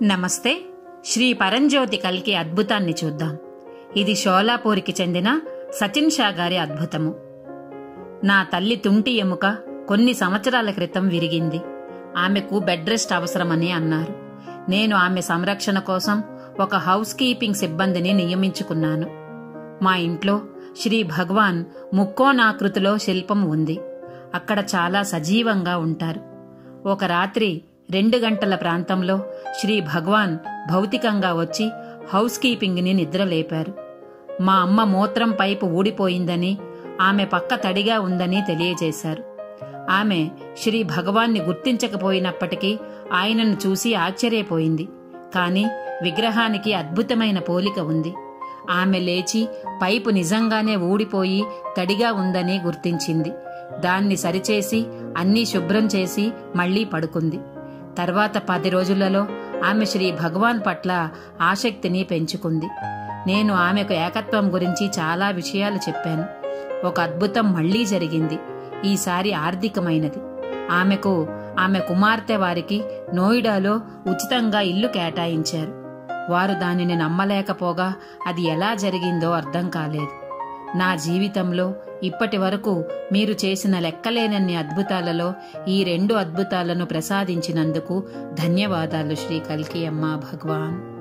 నమస్తే. శ్రీ పరంజ్యోతి కల్కి అద్భుతాన్ని చూద్దాం. ఇది షోలాపూర్కి చెందిన సచిన్ షా గారి అద్భుతము. నా తల్లి తుంటి ఎముక కొన్ని సంవత్సరాల క్రితం విరిగింది. ఆమెకు బెడ్ రెస్ట్ అవసరమని అన్నారు. నేను ఆమె సంరక్షణ కోసం ఒక హౌస్ కీపింగ్ సిబ్బందిని నియమించుకున్నాను. మా ఇంట్లో శ్రీ భగవాన్ ముక్కోణాకృతిలో శిల్పం ఉంది. అక్కడ చాలా సజీవంగా ఉంటారు. ఒక రాత్రి 2 గంటల ప్రాంతంలో శ్రీ భగవాన్ భౌతికంగా వచ్చి హౌస్ కీపింగ్ని నిద్రలేపారు. మా అమ్మ మూత్రం పైపు ఊడిపోయిందని, ఆమె పక్క తడిగా ఉందని తెలియజేశారు. ఆమె శ్రీ భగవాన్ని గుర్తించకపోయినప్పటికీ ఆయనను చూసి ఆశ్చర్యపోయింది. కాని విగ్రహానికి అద్భుతమైన పోలిక ఉంది. ఆమె లేచి పైపు నిజంగానే ఊడిపోయి తడిగా ఉందని గుర్తించింది. దాన్ని సరిచేసి అన్నీ శుభ్రం చేసి మళ్లీ పడుకుంది. తర్వాత 10 రోజులలో ఆమె శ్రీ భగవాన్ పట్ల ఆసక్తిని పెంచుకుంది. నేను ఆమెకు ఏకత్వం గురించి చాలా విషయాలు చెప్పాను. ఒక అద్భుతం మళ్లీ జరిగింది. ఈసారి ఆర్థికమైనది. ఆమెకు ఆమె కుమార్తె వారికి నోయిడాలో ఉచితంగా ఇల్లు కేటాయించారు. వారు దానిని నమ్మలేకపోగా అది ఎలా జరిగిందో అర్థం కాలేదు. నా జీవితంలో ఇప్పటి వరకు మీరు చేసిన లెక్కలేనన్ని అద్భుతాలలో ఈ 2 అద్భుతాలను ప్రసాదించినందుకు ధన్యవాదాలు శ్రీ కల్కి అమ్మ భగవాన్.